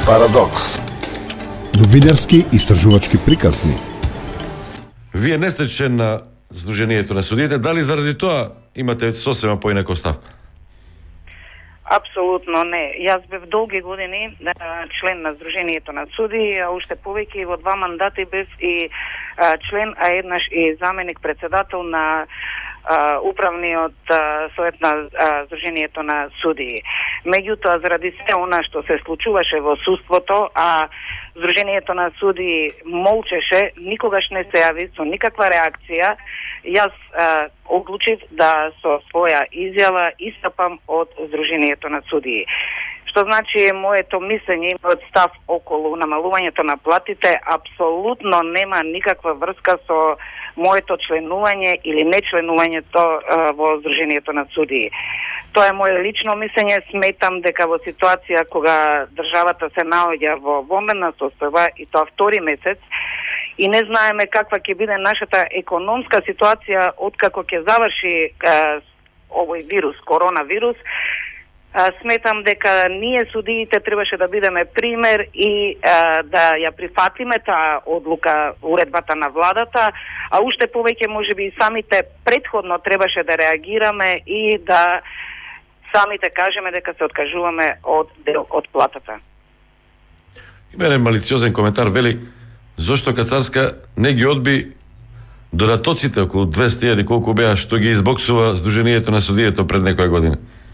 Парадокс. Новинарски истражувачки приказни. Вие не сте член на Сдруженијето на судиите, дали заради тоа имате сосема поинаков став? Апсолутно не. Јас бев долги години член на Сдруженијето на суди, а уште повеќе во 2 мандати бев и член, а еднаш и заменик председател на управниот совет на Сдруженијето на судии. Меѓутоа, заради се она што се случуваше во судството, а Сдруженијето на судии молчеше, никогаш не се јави со никаква реакција, јас одлучив да со своја изјава истапам од Сдруженијето на судии. Што значи моето мислење, мојот став околу намалувањето на платите апсолутно нема никаква врска со моето членување или нечленувањето во Сдруженијето на судии. Тоа е моје лично мислење. Сметам дека во ситуација кога државата се наоѓа во вонредна состојба и тоа втори месец и не знаеме каква ќе биде нашата економска ситуација откако ќе заврши овој вирус, коронавирус, сметам дека ние судиите требаше да бидеме пример и да ја прифатиме таа одлука, уредбата на владата, а уште повеќе можеби и самите претходно требаше да реагираме и да самите кажеме дека се откажуваме од дел од платата. Има еден малициозен коментар, вели, зошто Кацарска не ги одби додатоците околу 200.000 колку беа што ги избоксува Сдруженијето на судието пред некоја година?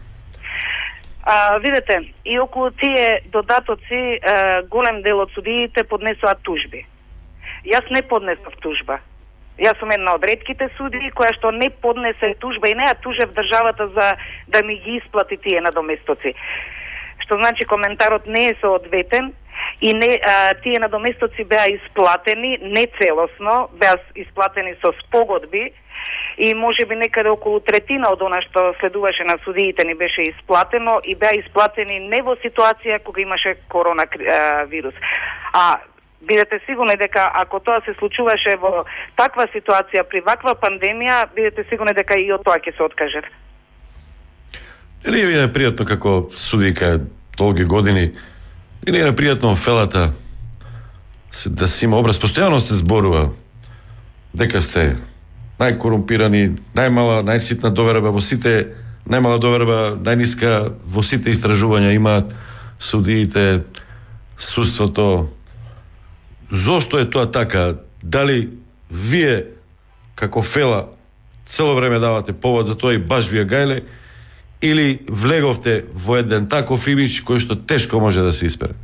Видете, и околу тие додатоци голем дел од судиите поднесоа тужби. Јас не поднесов тужба. Јас сум една од ретките судии која што не поднесе тужба и не ја тужев државата за да ми ги исплати тие надоместоци. Што значи коментарот не е соодветен и не, тие надоместоци беа исплатени не целосно, беа исплатени со спогодби и можеби некаде околу третина од она што следуваше на судиите ни беше исплатено и беа исплатени не во ситуација кога имаше коронавирус. Бидете сигурни дека ако тоа се случуваше во таква ситуација при ваква пандемија, бидете сигурни дека и од тоа ќе се откажат. Или е ви непријатно како судика долги години, или е непријатно фелата да си има образ, постојано се зборува дека сте најкорумпирани, најмала, најситна доверба во сите, најмала доверба, најниска во сите истражувања имаат судиите, судството. Зошто е тоа така? Дали вие како фела цело време давате повод за тоа и баш вие гајле, или влеговте во еден таков имидж кој што тешко може да се испере?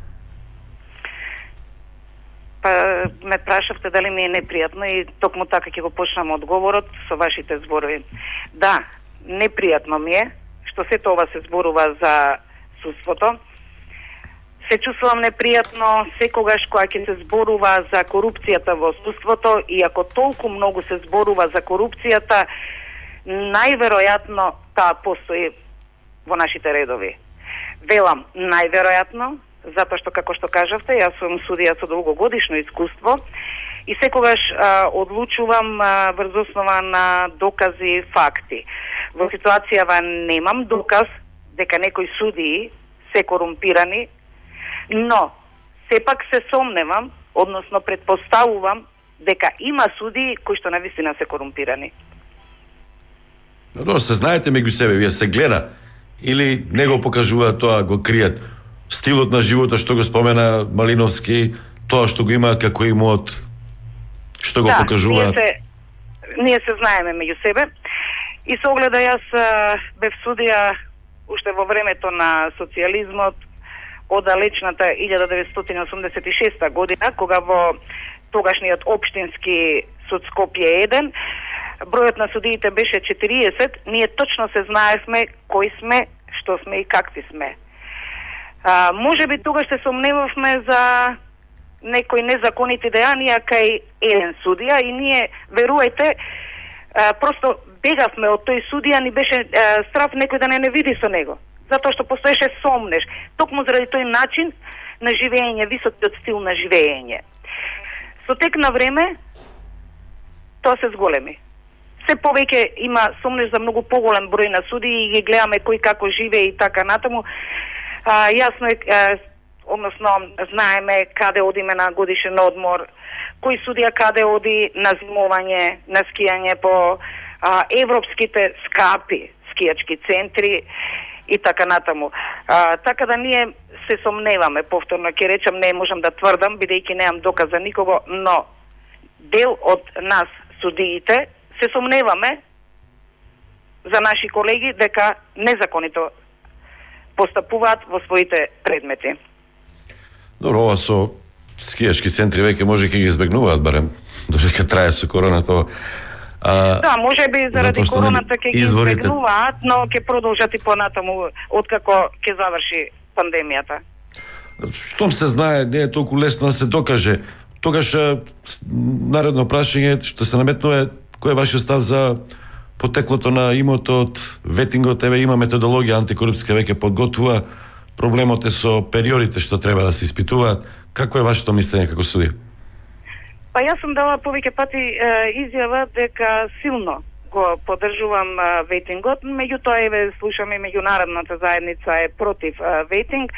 Ме прашавте дали ми е непријатно и токму така ќе го почнам одговорот со вашите зборови. Да, непријатно ми е што сето ова се зборува за судството. Се чувствувам непријатно секогаш кога ќе се зборува за корупцијата во судството и ако толку многу се зборува за корупцијата, најверојатно таа постои во нашите редови. Велам најверојатно, затоа што, како што кажавте, јас сум судија со долгогодишно искуство и секогаш одлучувам врз основа на докази и факти. Во ситуацијава немам доказ дека некои судии се корумпирани, но сепак се сомневам, односно предпоставувам дека има судии кои што навистина се корумпирани. Добро, се знаете меѓу себе, вие се гледа или не го покажуваат тоа, го кријат? Стилот на живота што го спомена Малиновски, тоа што го имаат како имот, што го покажуваат? Ние се знаеме меѓу себе и со огледа јас бев судија уште во времето на социјализмот од далечната 1986 година, кога во тогашниот општински суд Скопје 1 бројот на судиите беше 40, ние точно се знаевме кои сме, што сме и какви сме. Можеби тогаш се сомневавме за некои незаконити дејанија кај еден судија и ние, верувајте, просто бегавме од тој судија, ни беше страв некој да не види со него, затоа што постоеше сомнеш, токму заради тој начин на живење, високиот стил на живење. Со тек на време, тоа се зголеми. Се повеќе има сомнеш за многу поголем број на судии и ги гледаме кој како живее и така натаму. Јасно е, односно знаеме каде одиме на годишен одмор, кој судија каде оди на зимување, на скијање по европските скапи скијачки центри и така натаму. Така да ние се сомневаме, повторно ќе речам, не можам да тврдам, бидејќи немам доказ за никого, но дел од нас, судиите, се сомневаме за наши колеги дека незаконито постапуваат во своите предмети. Добро, ова со скијачки центри веќе може ќе ги избегнуваат барем, додека трае со короната. Да, може би заради короната ќе ги избегнуваат, но ќе продолжат и понатаму откако ќе заврши пандемијата. Штом се знае, не е толку лесно да се докаже. Тогаш наредно прашање што се наметнува, кој е вашиот став за потеклото на имотот, ветингот? Еве има методологија антикорупцијска веќе подготвува, проблемот е со периодите што треба да се испитуваат. Какво е вашето мислење како судија? Па јас сум дала повеќе пати изјава дека силно го поддржувам ветингот, меѓутоа еве слушаме меѓународната заедница е против ветинг.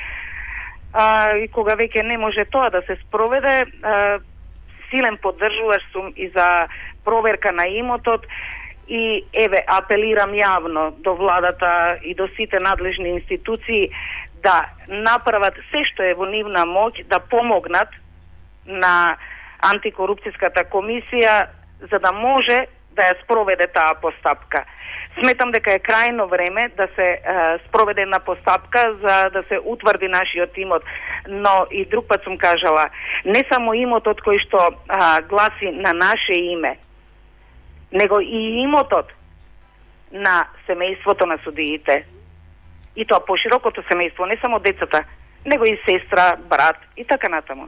И кога веќе не може тоа да се спроведе, силен поддржуваш сум и за проверка на имотот и еве апелирам јавно до владата и до сите надлежни институции да направат се што е во нивна моќ да помогнат на антикорупцијската комисија за да може да ја спроведе таа постапка. Сметам дека е крајно време да се спроведе една постапка за да се утврди нашиот имот, но и друг пат сум кажала, не само имотот кој што гласи на наше име, него и имотот на семејството на судиите. И тоа поширокото семејство, не само децата, него и сестра, брат и така натаму.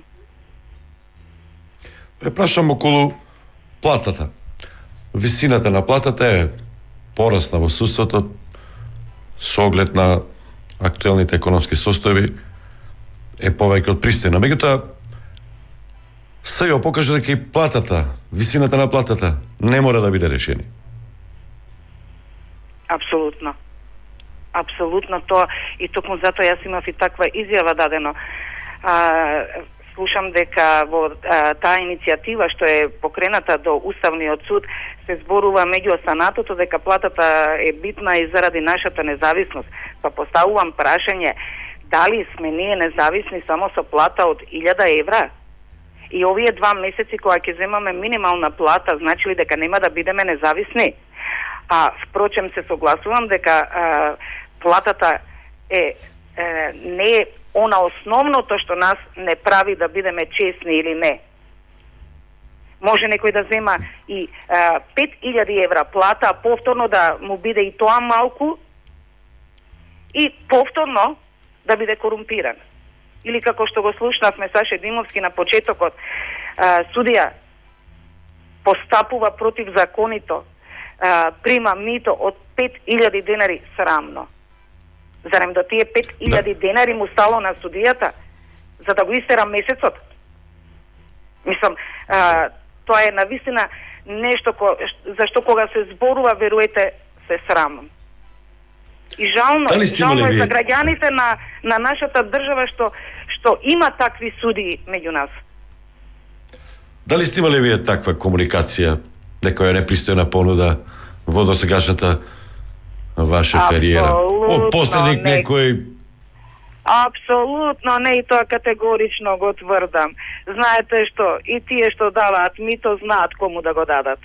Прашам околу платата. Висината на платата е порасна во судството со оглед на актуелните економски состојби, е повеќе од пристојна. Меѓутоа, СЈО покажа дека и платата, висината на платата не мора да биде решени. Апсолутно. Апсолутно тоа, и токму затоа јас имав и таква изјава дадено. Слушам дека во таа иницијатива што е покрената до Уставниот суд се зборува меѓу останатото дека платата е битна и заради нашата независност. Па поставувам прашање, дали сме ние независни само со плата од 1000 евра? И овие 2 месеци кога ќе земаме минимална плата, значи ли дека нема да бидеме независни? Впрочем се согласувам дека платата не е она основното што нас не прави да бидеме честни или не. Може некој да зема и 5000 евра плата, а повторно да му биде и тоа малку и повторно да биде корумпиран. Или како што го слушнавме Саше Димовски на почетокот, судија постапува противзаконито, прима мито од 5000 денари, срамно. Зарем до тие 5000 денари му стало на судијата за да го истера месецот? Мислам, тоа е навистина нешто зашто кога се зборува, веруете, се срамам. И жално е за граѓаните на нашата држава што има такви судии меѓу нас. Дали сте имали вие таква комуникација, дека е непристојна понуда во досегашната ваша кариера? Од посредник некој? Апсолутно не, и тоа категорично го тврдам. Знаете што, и тие што даваат мито знаат кому да го дадат.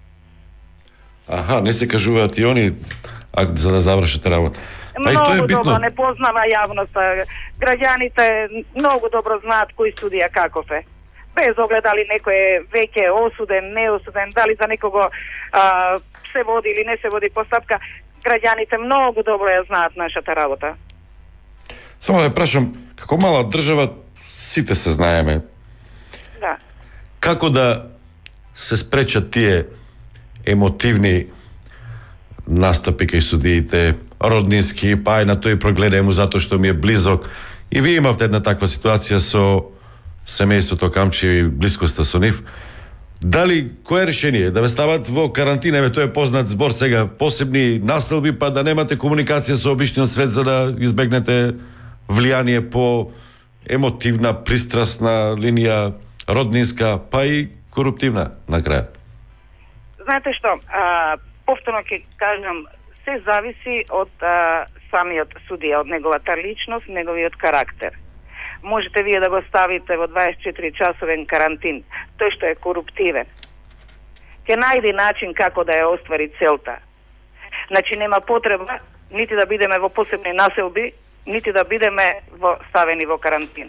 Не се кажуваат и они за да завршат работа. Многу добро не познава јавноста. Граѓаните многу добро знаат кој судија каков е. Без оглед дали некој е веќе осуден, неосуден, дали за некого се води или не се води постапка, граѓаните многу добро ја знаат нашата работа. Само да прашам, како мала држава сите се знаеме. Да. Како да се спречат тие емотивни настапи кај судиите, роднински, па и на тој прогледај му затоа што ми е близок. И вие имавте една таква ситуација со семејството Камчи, блискоста со нив. Дали, кое решение? Да ве стават во карантина, тоа е познат збор сега, посебни населби, па да немате комуникација со обичниот свет за да избегнете влијание по емотивна, пристрасна линија, роднинска, па и коруптивна на крај. Знаете што, повторно ќе кажам, се зависи од самиот судија, од неговата личност, неговиот карактер. Можете вие да го ставите во 24 часовен карантин, тој што е коруптивен. Ќе најде начин како да ја оствари целта. Значи нема потреба нити да бидеме во посебни населби, нити да бидеме ставени во карантин.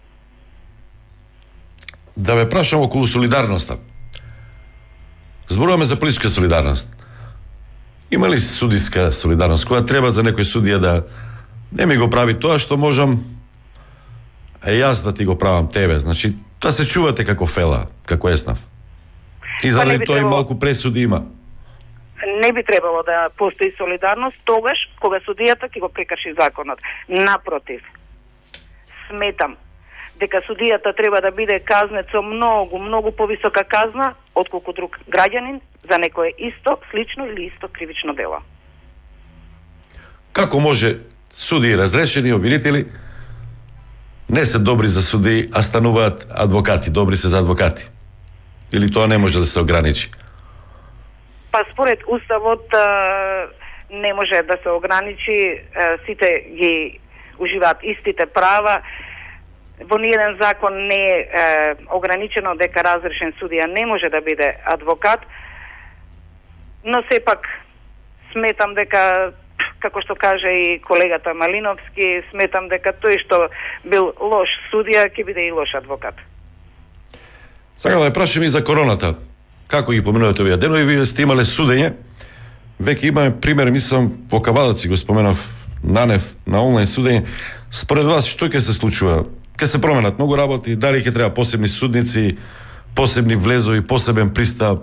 Да ве прашам околу солидарноста. Зборуваме за политичка солидарност. Има ли судиска солидарност, која треба за некој судија да не ми го прави тоа што можам, јас да ти го правам тебе? Значи, да се чувате како фела, како еснав. И за ли тој малку пресуди има? Не би требало да постои солидарност тогаш кога судијата ќе го прекрши законот. Напротив, сметам дека судијата треба да биде казнет со многу повисока казна отколку друг граѓанин за некое исто, слично или исто кривично дело. Како може судии разрешени, обвинители, не се добри за судии, а стануваат адвокати, добри се за адвокати? Или тоа не може да се ограничи? Па според Уставот не може да се ограничи, сите ги уживаат истите права. Во ниеден закон не е ограничено дека разрешен судија не може да биде адвокат, но сепак сметам дека, како што каже и колегата Малиновски, сметам дека тој што бил лош судија ќе биде и лош адвокат. Сега да ја прашам и за короната. Како ги поминувате овие денови? Вие сте имале судење. Веќе имаме пример, мислам, во Кавадаци го споменав Нанев на онлайн судење. Според вас, што ќе се случува? Ќе се променат многу работи? Дали ќе треба посебни судници, посебни влезови, посебен пристап?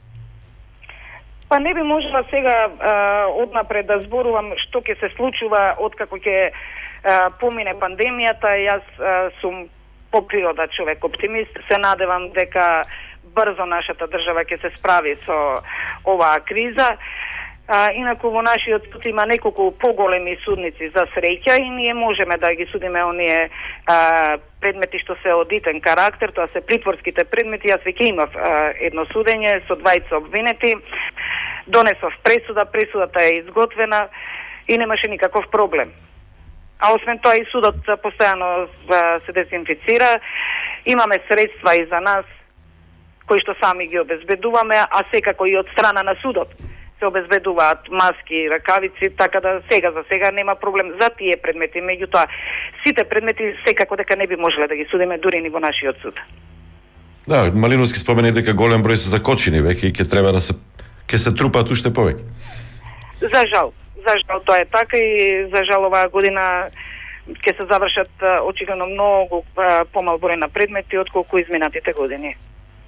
Па не би можела сега однапред да зборувам што ќе се случува откако ќе помине пандемијата. Јас сум по природа човек оптимист. Се надевам дека брзо нашата држава ќе се справи со оваа криза. Инаку во нашиот суд има неколку поголеми судници за среќа и ние можеме да ги судиме оние предмети што се од итен карактер, тоа се притворските предмети. Јас веќе имав едно судење со двајца обвинети, донесов пресуда, пресудата е изготвена и немаше никаков проблем. А освен тоа и судот постојано се дезинфицира, имаме средства и за нас кои што сами ги обезбедуваме, а секако и од страна на судот се обезбедуваат маски, ракавици, така да за сега нема проблем за тие предмети. Меѓутоа, сите предмети секако дека не би можеле да ги судиме дури ни во нашиот суд. Да, Малиновски спомена дека голем број се закочени веќе и ќе се трупаат уште повеќе. За жал тоа е така и за жал оваа година ќе се завршат очигледно многу помал број на предмети отколку изминатите години.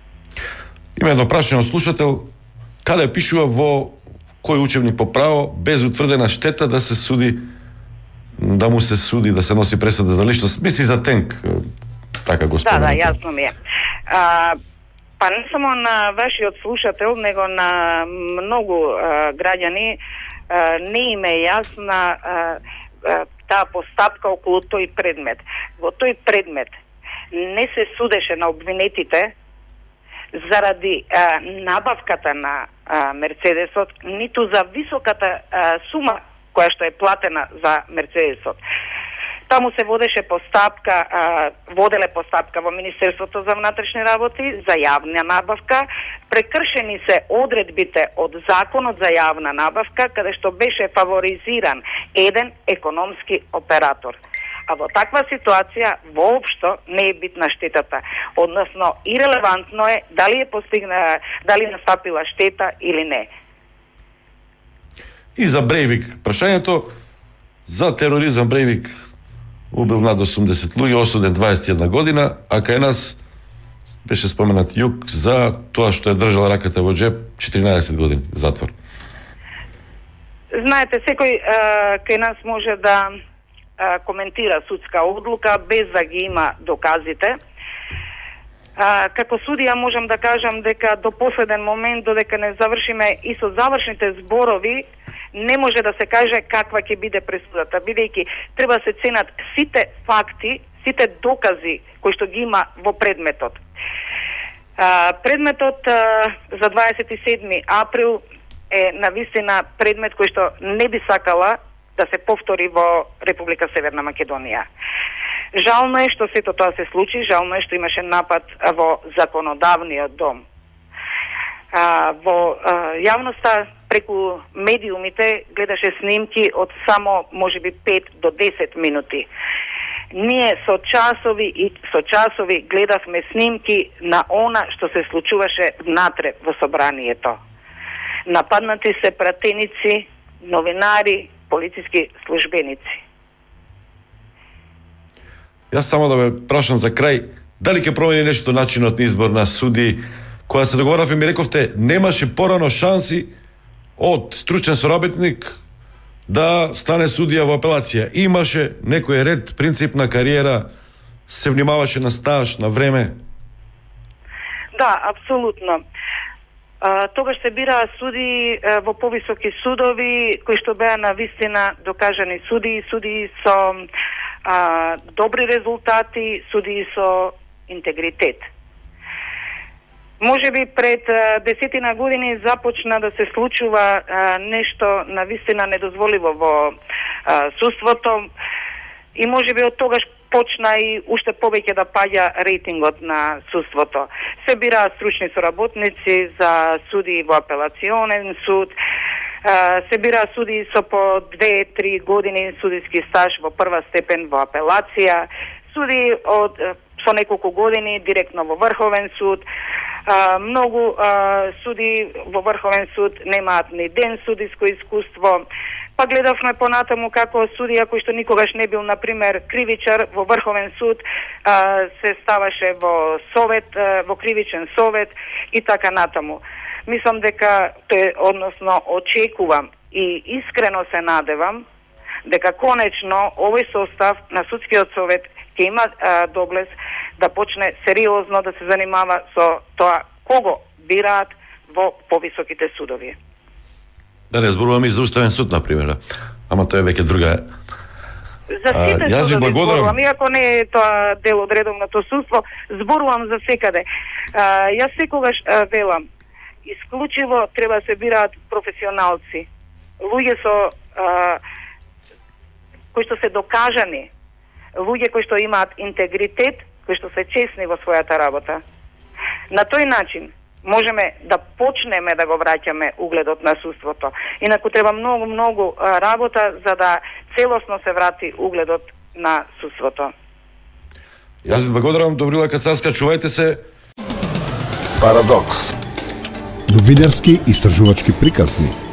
Има едно прашање од слушател, каде пишува во кој учебник по право без утврдена штета да се суди, да му се суди, да се носи пресуда за личност, мисли за Тенк, така го спомена. Да, јасно ми е. Па не само на вашиот слушател, него на многу граѓани не им е јасна таа постапка околу тој предмет. Во тој предмет не се судеше на обвинетите заради набавката на Мерцедесот, ниту за високата сума која што е платена за Мерцедесот. Таму се воделе постапка во Министерството за внатрешни работи за јавна набавка, прекршени се одредбите од Законот за јавна набавка, каде што беше фаворизиран еден економски оператор. А во таква ситуација воопшто не е битна штетата, односно ирелевантно е дали настапила штета или не. И за Брејвик, прашањето за тероризам Брејвик убил над 80 луѓе, осуден 21 година, а кај нас беше споменат Јук за тоа што е држал раката во джеп 14 години затвор. Знаете, секој кај нас може да коментира судска одлука без да ги има доказите. Како судија можам да кажам дека до последен момент, додека не завршиме и со завршните зборови, не може да се каже каква ќе биде пресудата, бидејќи треба се ценат сите факти, сите докази кои што ги има во предметот. Предметот за 27 април е навистина предмет кој што не би сакала да се повтори во Република Северна Македонија. Жално е што сето тоа се случи, жално е што имаше напад во законодавниот дом. Во јавноста преку медиумите гледаше снимки од само можеби 5 до 10 минути. Ние со часови гледавме снимки на она што се случуваше внатре во собранието. Нападнати се пратеници, новинари, полициски службеници. Јас само да ме прашам за крај, дали ќе промени нешто начинот на избор на суди? Кога се договоравме, ми рековте, немаше порано шанси од стручен соработник да стане судија во апелација. Имаше некој ред, принцип на кариера, се внимаваше на стаж, на време? Да, апсолутно. Тогаш се бираа суди во повисоки судови, кои што беа на вистина докажани суди со добри резултати, суди со интегритет. Може би пред 10 години започна да се случува нешто на вистина недозволиво во судството и може би од тогаш почна и уште повеќе да паѓа рейтингот на судството. Се бираат стручни соработници за суди во апелационен суд, се бираат суди со по 2-3 години судиски стаж во прва степен во апелација, суди со неколку години директно во Врховен суд. Многу суди во Врховен суд немаат ни ден судиско искуство. Па гледавме понатаму како судија кој што никогаш не бил, например, кривичар во Врховен суд, се ставаше во совет, во кривичен совет и така натаму. Мислам дека, односно очекувам и искрено се надевам дека конечно овој состав на судскиот совет ќе има доблес да почне сериозно да се занимава со тоа кого бираат во повисоките судови. Да не зборуваме и за Уставен суд, например. Ама тоа е веќе друга. За сите судови зборувам, иако не е тоа дел од редовното судство, зборувам за секаде. Јас секогаш велам, исклучиво треба се бираат професионалци, луѓе со кои што се докажани, луѓе кои што имаат интегритет, кои што се честни во својата работа. На тој начин можеме да почнеме да го враќаме угледот на судството. Инаку треба многу работа за да целосно се врати угледот на судството. Јас ви благодарам, Добрила Кацарска, чувајте се. Парадокс. Новинарски истражувачки приказни.